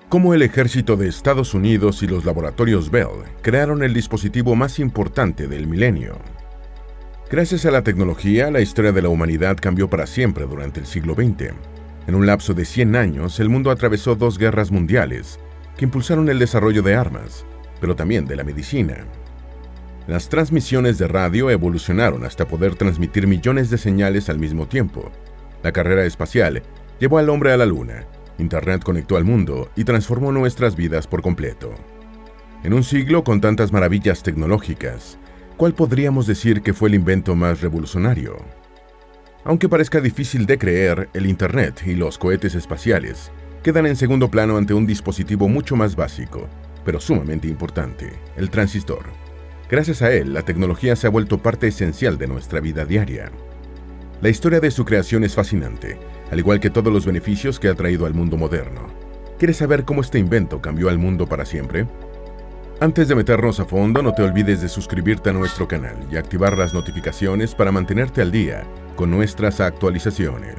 Cómo el ejército de Estados Unidos y los laboratorios Bell crearon el dispositivo más importante del milenio. Gracias a la tecnología, la historia de la humanidad cambió para siempre durante el siglo XX. En un lapso de 100 años, el mundo atravesó 2 guerras mundiales que impulsaron el desarrollo de armas, pero también de la medicina. Las transmisiones de radio evolucionaron hasta poder transmitir millones de señales al mismo tiempo. La carrera espacial llevó al hombre a la Luna. Internet conectó al mundo y transformó nuestras vidas por completo. En un siglo con tantas maravillas tecnológicas, ¿cuál podríamos decir que fue el invento más revolucionario? Aunque parezca difícil de creer, el Internet y los cohetes espaciales quedan en segundo plano ante un dispositivo mucho más básico, pero sumamente importante, el transistor. Gracias a él, la tecnología se ha vuelto parte esencial de nuestra vida diaria. La historia de su creación es fascinante, al igual que todos los beneficios que ha traído al mundo moderno. ¿Quieres saber cómo este invento cambió al mundo para siempre? Antes de meternos a fondo, no te olvides de suscribirte a nuestro canal y activar las notificaciones para mantenerte al día con nuestras actualizaciones.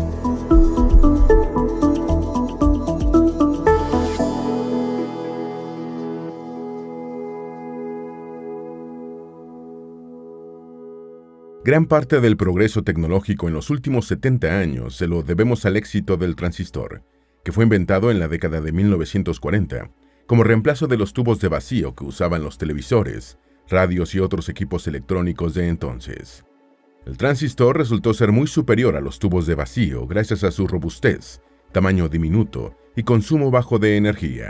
Gran parte del progreso tecnológico en los últimos 70 años se lo debemos al éxito del transistor, que fue inventado en la década de 1940, como reemplazo de los tubos de vacío que usaban los televisores, radios y otros equipos electrónicos de entonces. El transistor resultó ser muy superior a los tubos de vacío gracias a su robustez, tamaño diminuto y consumo bajo de energía.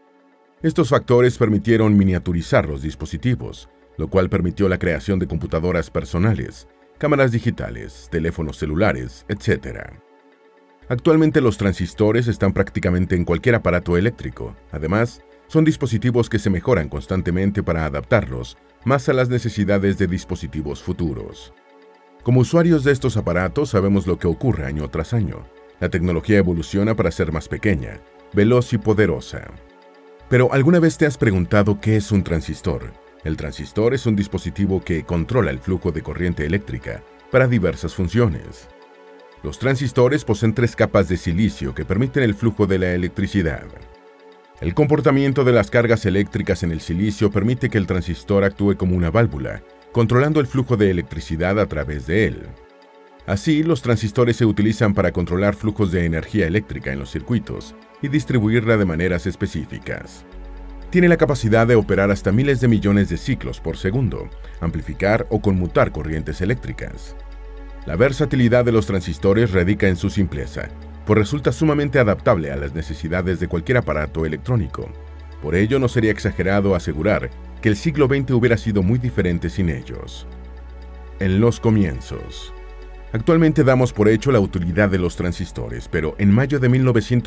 Estos factores permitieron miniaturizar los dispositivos, lo cual permitió la creación de computadoras personales, cámaras digitales, teléfonos celulares, etc. Actualmente los transistores están prácticamente en cualquier aparato eléctrico. Además, son dispositivos que se mejoran constantemente para adaptarlos más a las necesidades de dispositivos futuros. Como usuarios de estos aparatos sabemos lo que ocurre año tras año. La tecnología evoluciona para ser más pequeña, veloz y poderosa. Pero ¿alguna vez te has preguntado qué es un transistor? El transistor es un dispositivo que controla el flujo de corriente eléctrica para diversas funciones. Los transistores poseen 3 capas de silicio que permiten el flujo de la electricidad. El comportamiento de las cargas eléctricas en el silicio permite que el transistor actúe como una válvula, controlando el flujo de electricidad a través de él. Así, los transistores se utilizan para controlar flujos de energía eléctrica en los circuitos y distribuirla de maneras específicas. Tiene la capacidad de operar hasta miles de millones de ciclos por segundo, amplificar o conmutar corrientes eléctricas. La versatilidad de los transistores radica en su simpleza, pues resulta sumamente adaptable a las necesidades de cualquier aparato electrónico. Por ello, no sería exagerado asegurar que el siglo XX hubiera sido muy diferente sin ellos. En los comienzos. Actualmente damos por hecho la utilidad de los transistores, pero en mayo de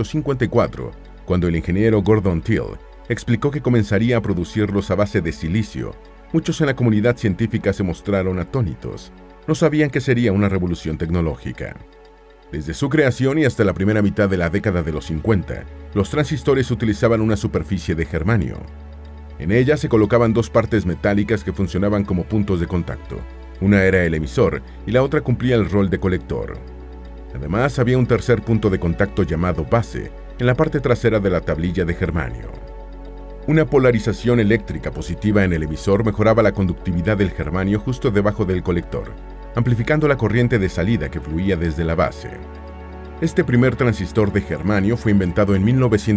1954, cuando el ingeniero Gordon Till explicó que comenzaría a producirlos a base de silicio, muchos en la comunidad científica se mostraron atónitos. No sabían que sería una revolución tecnológica. Desde su creación y hasta la primera mitad de la década de los 50, los transistores utilizaban una superficie de germanio. En ella se colocaban 2 partes metálicas que funcionaban como puntos de contacto. Una era el emisor y la otra cumplía el rol de colector. Además, había un tercer punto de contacto llamado base en la parte trasera de la tablilla de germanio. Una polarización eléctrica positiva en el emisor mejoraba la conductividad del germanio justo debajo del colector, amplificando la corriente de salida que fluía desde la base. Este primer transistor de germanio fue inventado en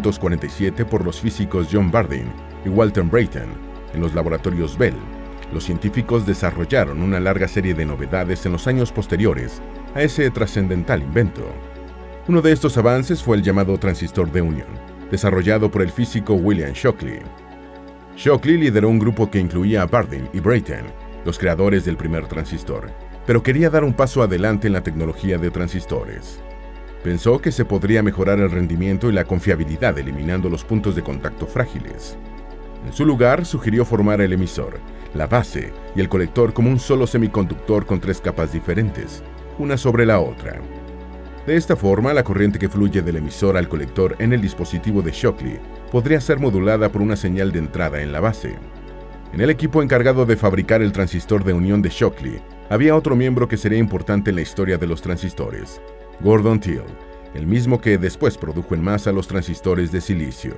1947 por los físicos John Bardeen y Walter Brattain en los laboratorios Bell. Los científicos desarrollaron una larga serie de novedades en los años posteriores a ese trascendental invento. Uno de estos avances fue el llamado transistor de unión, desarrollado por el físico William Shockley. Shockley lideró un grupo que incluía a Bardeen y Brattain, los creadores del primer transistor, pero quería dar un paso adelante en la tecnología de transistores. Pensó que se podría mejorar el rendimiento y la confiabilidad eliminando los puntos de contacto frágiles. En su lugar, sugirió formar el emisor, la base y el colector como un solo semiconductor con 3 capas diferentes, una sobre la otra. De esta forma, la corriente que fluye del emisor al colector en el dispositivo de Shockley podría ser modulada por una señal de entrada en la base. En el equipo encargado de fabricar el transistor de unión de Shockley, había otro miembro que sería importante en la historia de los transistores, Gordon Till, el mismo que después produjo en masa los transistores de silicio.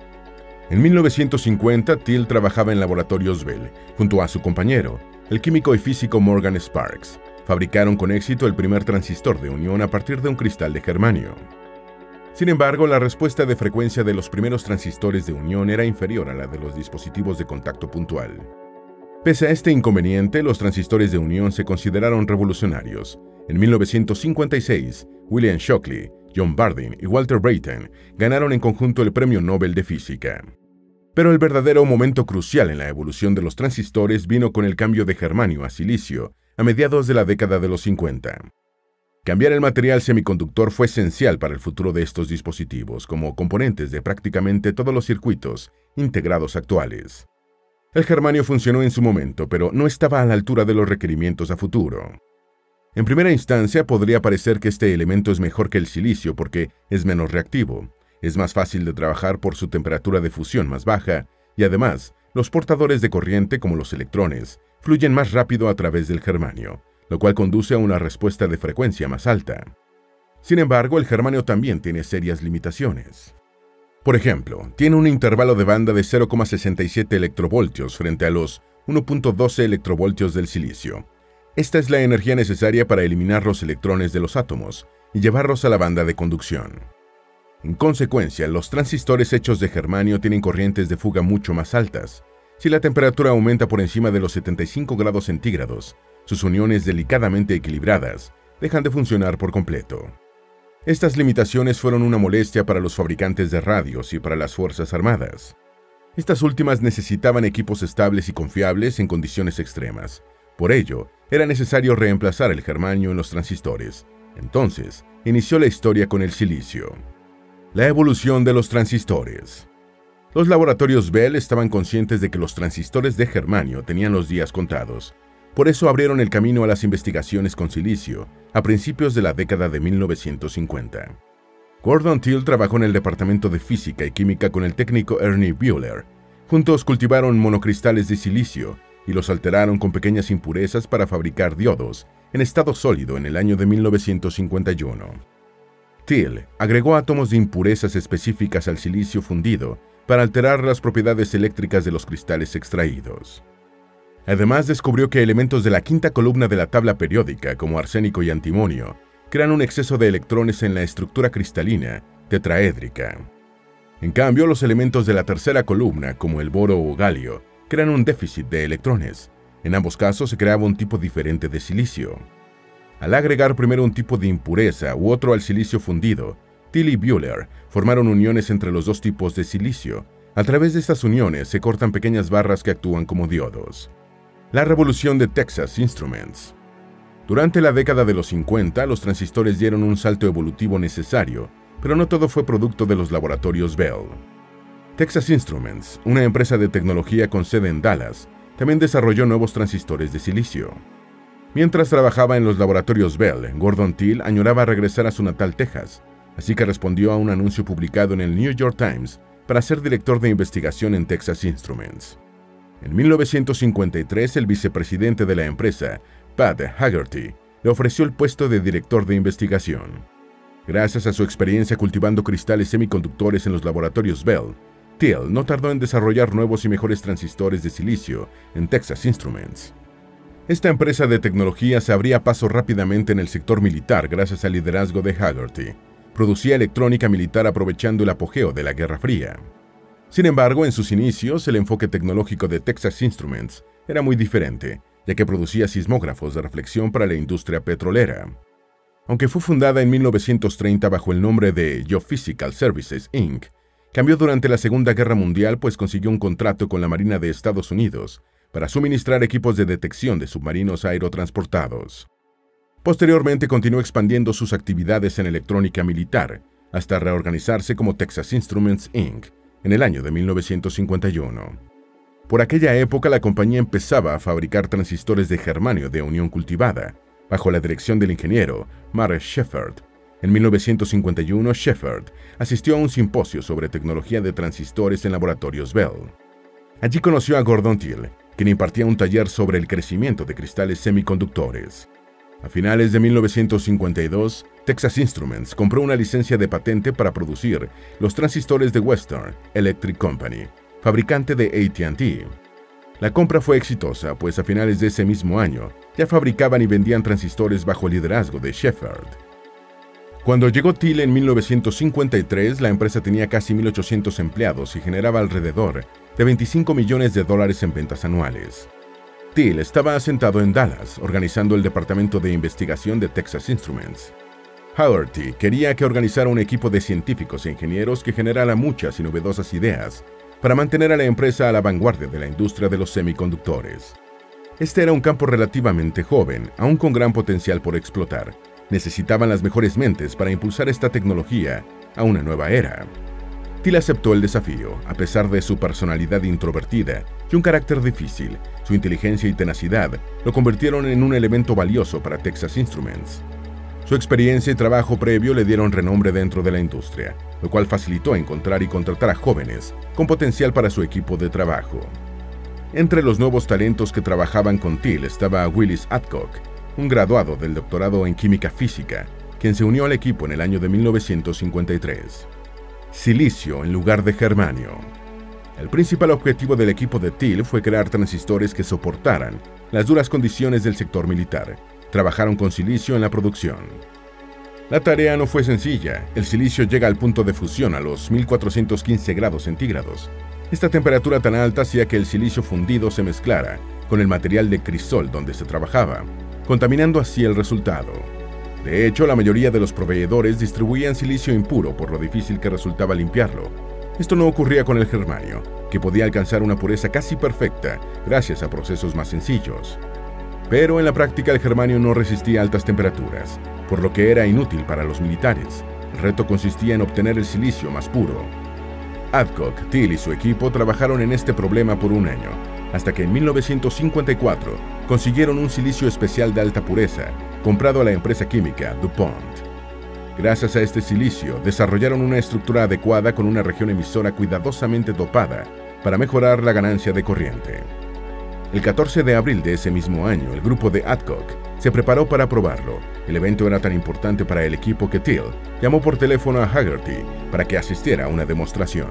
En 1950, Thiel trabajaba en laboratorios Bell, junto a su compañero, el químico y físico Morgan Sparks. Fabricaron con éxito el primer transistor de unión a partir de un cristal de germanio. Sin embargo, la respuesta de frecuencia de los primeros transistores de unión era inferior a la de los dispositivos de contacto puntual. Pese a este inconveniente, los transistores de unión se consideraron revolucionarios. En 1956, William Shockley, John Bardeen y Walter Brattain ganaron en conjunto el Premio Nobel de Física. Pero el verdadero momento crucial en la evolución de los transistores vino con el cambio de germanio a silicio a mediados de la década de los 50. Cambiar el material semiconductor fue esencial para el futuro de estos dispositivos, como componentes de prácticamente todos los circuitos integrados actuales. El germanio funcionó en su momento, pero no estaba a la altura de los requerimientos a futuro. En primera instancia, podría parecer que este elemento es mejor que el silicio porque es menos reactivo, es más fácil de trabajar por su temperatura de fusión más baja, y además, los portadores de corriente, como los electrones, fluyen más rápido a través del germanio, lo cual conduce a una respuesta de frecuencia más alta. Sin embargo, el germanio también tiene serias limitaciones. Por ejemplo, tiene un intervalo de banda de 0,67 electrovoltios frente a los 1,12 electrovoltios del silicio. Esta es la energía necesaria para eliminar los electrones de los átomos y llevarlos a la banda de conducción. En consecuencia, los transistores hechos de germanio tienen corrientes de fuga mucho más altas. Si la temperatura aumenta por encima de los 75 grados centígrados, sus uniones delicadamente equilibradas dejan de funcionar por completo. Estas limitaciones fueron una molestia para los fabricantes de radios y para las Fuerzas Armadas. Estas últimas necesitaban equipos estables y confiables en condiciones extremas. Por ello, era necesario reemplazar el germanio en los transistores. Entonces, inició la historia con el silicio. La evolución de los transistores. Los laboratorios Bell estaban conscientes de que los transistores de germanio tenían los días contados. Por eso abrieron el camino a las investigaciones con silicio a principios de la década de 1950. Gordon Thiel trabajó en el departamento de física y química con el técnico Ernie Buehler. Juntos cultivaron monocristales de silicio y los alteraron con pequeñas impurezas para fabricar diodos en estado sólido en el año de 1951. Thiel agregó átomos de impurezas específicas al silicio fundido para alterar las propiedades eléctricas de los cristales extraídos. Además, descubrió que elementos de la quinta columna de la tabla periódica, como arsénico y antimonio, crean un exceso de electrones en la estructura cristalina tetraédrica. En cambio, los elementos de la tercera columna, como el boro o galio, crean un déficit de electrones. En ambos casos se creaba un tipo diferente de silicio. Al agregar primero un tipo de impureza u otro al silicio fundido, Thiel y Buehler formaron uniones entre los dos tipos de silicio. A través de estas uniones se cortan pequeñas barras que actúan como diodos. La revolución de Texas Instruments. Durante la década de los 50, los transistores dieron un salto evolutivo necesario, pero no todo fue producto de los laboratorios Bell. Texas Instruments, una empresa de tecnología con sede en Dallas, también desarrolló nuevos transistores de silicio. Mientras trabajaba en los laboratorios Bell, Gordon Thiel añoraba regresar a su natal Texas, así que respondió a un anuncio publicado en el New York Times para ser director de investigación en Texas Instruments. En 1953, el vicepresidente de la empresa, Pat Haggerty, le ofreció el puesto de director de investigación. Gracias a su experiencia cultivando cristales semiconductores en los laboratorios Bell, Thiel no tardó en desarrollar nuevos y mejores transistores de silicio en Texas Instruments. Esta empresa de tecnología se abría paso rápidamente en el sector militar gracias al liderazgo de Haggerty. Producía electrónica militar aprovechando el apogeo de la Guerra Fría. Sin embargo, en sus inicios, el enfoque tecnológico de Texas Instruments era muy diferente, ya que producía sismógrafos de reflexión para la industria petrolera. Aunque fue fundada en 1930 bajo el nombre de Geophysical Services, Inc., cambió durante la Segunda Guerra Mundial pues consiguió un contrato con la Marina de Estados Unidos para suministrar equipos de detección de submarinos aerotransportados. Posteriormente continuó expandiendo sus actividades en electrónica militar, hasta reorganizarse como Texas Instruments, Inc., en el año de 1951. Por aquella época, la compañía empezaba a fabricar transistores de germanio de unión cultivada, bajo la dirección del ingeniero Mark Shepard. En 1951, Shepard asistió a un simposio sobre tecnología de transistores en laboratorios Bell. Allí conoció a Gordon Thiel, quien impartía un taller sobre el crecimiento de cristales semiconductores. A finales de 1952, Texas Instruments compró una licencia de patente para producir los transistores de Western Electric Company, fabricante de AT&T. La compra fue exitosa, pues a finales de ese mismo año ya fabricaban y vendían transistores bajo el liderazgo de Shepherd. Cuando llegó TIL en 1953, la empresa tenía casi 1.800 empleados y generaba alrededor de $25 millones en ventas anuales. TIL estaba asentado en Dallas, organizando el departamento de investigación de Texas Instruments. Haggerty quería que organizara un equipo de científicos e ingenieros que generara muchas y novedosas ideas para mantener a la empresa a la vanguardia de la industria de los semiconductores. Este era un campo relativamente joven, aún con gran potencial por explotar. Necesitaban las mejores mentes para impulsar esta tecnología a una nueva era. TIL aceptó el desafío, a pesar de su personalidad introvertida y un carácter difícil. Su inteligencia y tenacidad lo convirtieron en un elemento valioso para Texas Instruments. Su experiencia y trabajo previo le dieron renombre dentro de la industria, lo cual facilitó encontrar y contratar a jóvenes con potencial para su equipo de trabajo. Entre los nuevos talentos que trabajaban con TIL estaba Willis Adcock, un graduado del doctorado en química física, quien se unió al equipo en el año de 1953. Silicio en lugar de germanio. El principal objetivo del equipo de TIL fue crear transistores que soportaran las duras condiciones del sector militar. Trabajaron con silicio en la producción. La tarea no fue sencilla. El silicio llega al punto de fusión a los 1415 grados centígrados. Esta temperatura tan alta hacía que el silicio fundido se mezclara con el material de crisol donde se trabajaba, contaminando así el resultado. De hecho, la mayoría de los proveedores distribuían silicio impuro por lo difícil que resultaba limpiarlo. Esto no ocurría con el germanio, que podía alcanzar una pureza casi perfecta gracias a procesos más sencillos. Pero en la práctica el germanio no resistía altas temperaturas, por lo que era inútil para los militares. El reto consistía en obtener el silicio más puro. Adcock, TIL y su equipo trabajaron en este problema por un año, hasta que en 1954 consiguieron un silicio especial de alta pureza, comprado a la empresa química DuPont. Gracias a este silicio, desarrollaron una estructura adecuada con una región emisora cuidadosamente dopada para mejorar la ganancia de corriente. El 14 de abril de ese mismo año, el grupo de Adcock se preparó para probarlo. El evento era tan importante para el equipo que TIL llamó por teléfono a Haggerty para que asistiera a una demostración.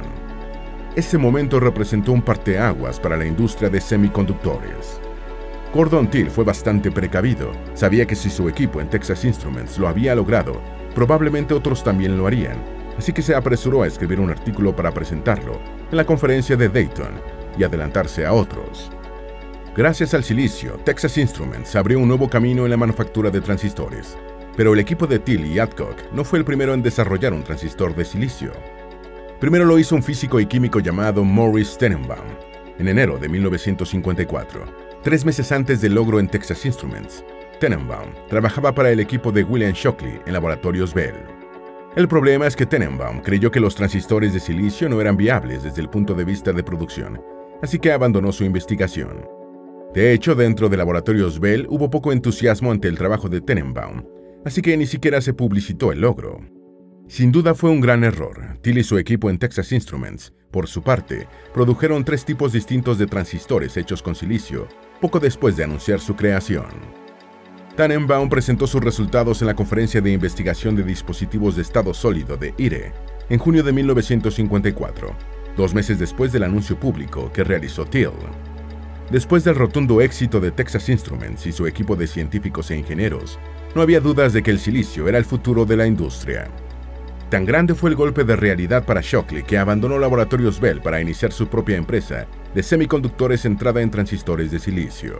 Ese momento representó un parteaguas para la industria de semiconductores. Gordon TIL fue bastante precavido. Sabía que si su equipo en Texas Instruments lo había logrado, probablemente otros también lo harían, así que se apresuró a escribir un artículo para presentarlo en la conferencia de Dayton y adelantarse a otros. Gracias al silicio, Texas Instruments abrió un nuevo camino en la manufactura de transistores, pero el equipo de TIL y Adcock no fue el primero en desarrollar un transistor de silicio. Primero lo hizo un físico y químico llamado Morris Tenenbaum, en enero de 1954, 3 meses antes del logro en Texas Instruments. Tenenbaum trabajaba para el equipo de William Shockley en Laboratorios Bell. El problema es que Tenenbaum creyó que los transistores de silicio no eran viables desde el punto de vista de producción, así que abandonó su investigación. De hecho, dentro de Laboratorios Bell hubo poco entusiasmo ante el trabajo de Tenenbaum, así que ni siquiera se publicitó el logro. Sin duda fue un gran error. TIL y su equipo en Texas Instruments, por su parte, produjeron 3 tipos distintos de transistores hechos con silicio, poco después de anunciar su creación. Tenenbaum presentó sus resultados en la Conferencia de Investigación de Dispositivos de Estado Sólido de IRE en junio de 1954, 2 meses después del anuncio público que realizó TIL. Después del rotundo éxito de Texas Instruments y su equipo de científicos e ingenieros, no había dudas de que el silicio era el futuro de la industria. Tan grande fue el golpe de realidad para Shockley que abandonó Laboratorios Bell para iniciar su propia empresa de semiconductores centrada en transistores de silicio.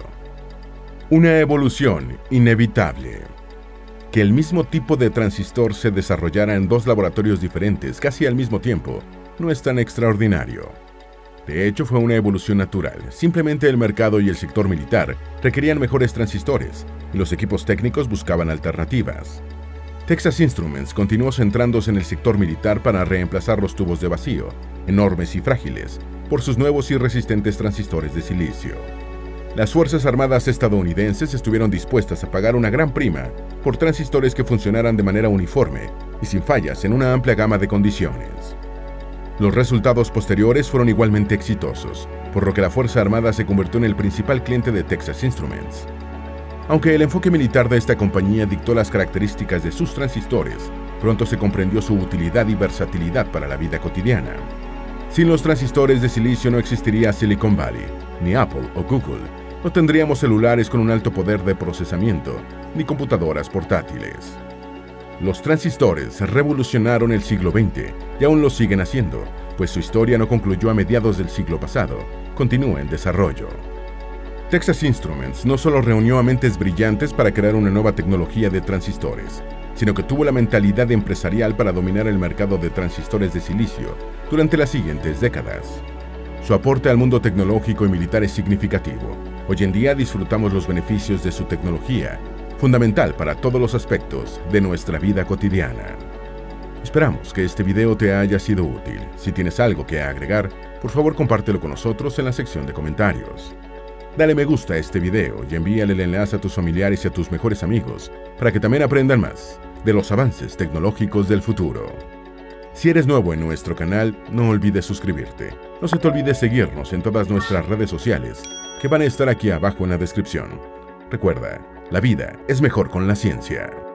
Una evolución inevitable. Que el mismo tipo de transistor se desarrollara en 2 laboratorios diferentes casi al mismo tiempo no es tan extraordinario. De hecho, fue una evolución natural. Simplemente el mercado y el sector militar requerían mejores transistores, y los equipos técnicos buscaban alternativas. Texas Instruments continuó centrándose en el sector militar para reemplazar los tubos de vacío, enormes y frágiles, por sus nuevos y resistentes transistores de silicio. Las Fuerzas Armadas estadounidenses estuvieron dispuestas a pagar una gran prima por transistores que funcionaran de manera uniforme y sin fallas en una amplia gama de condiciones. Los resultados posteriores fueron igualmente exitosos, por lo que la Fuerza Armada se convirtió en el principal cliente de Texas Instruments. Aunque el enfoque militar de esta compañía dictó las características de sus transistores, pronto se comprendió su utilidad y versatilidad para la vida cotidiana. Sin los transistores de silicio no existiría Silicon Valley, ni Apple o Google. No tendríamos celulares con un alto poder de procesamiento, ni computadoras portátiles. Los transistores revolucionaron el siglo XX y aún lo siguen haciendo, pues su historia no concluyó a mediados del siglo pasado, continúa en desarrollo. Texas Instruments no solo reunió a mentes brillantes para crear una nueva tecnología de transistores, sino que tuvo la mentalidad empresarial para dominar el mercado de transistores de silicio durante las siguientes décadas. Su aporte al mundo tecnológico y militar es significativo. Hoy en día disfrutamos los beneficios de su tecnología, fundamental para todos los aspectos de nuestra vida cotidiana. Esperamos que este video te haya sido útil. Si tienes algo que agregar, por favor compártelo con nosotros en la sección de comentarios. Dale me gusta a este video y envíale el enlace a tus familiares y a tus mejores amigos para que también aprendan más de los avances tecnológicos del futuro. Si eres nuevo en nuestro canal, no olvides suscribirte. No se te olvide seguirnos en todas nuestras redes sociales, que van a estar aquí abajo en la descripción. Recuerda, la vida es mejor con la ciencia.